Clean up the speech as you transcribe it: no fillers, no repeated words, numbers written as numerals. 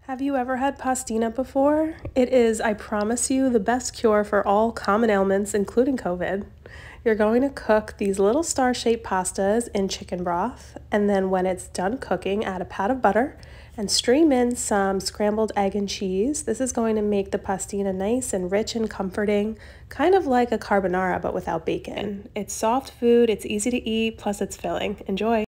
Have you ever had pastina before? It is, I promise you, the best cure for all common ailments, including COVID. You're going to cook these little star-shaped pastas in chicken broth, and then when it's done cooking, add a pat of butter and stream in some scrambled egg and cheese. This is going to make the pastina nice and rich and comforting, kind of like a carbonara but without bacon. It's soft food, it's easy to eat, plus it's filling. Enjoy!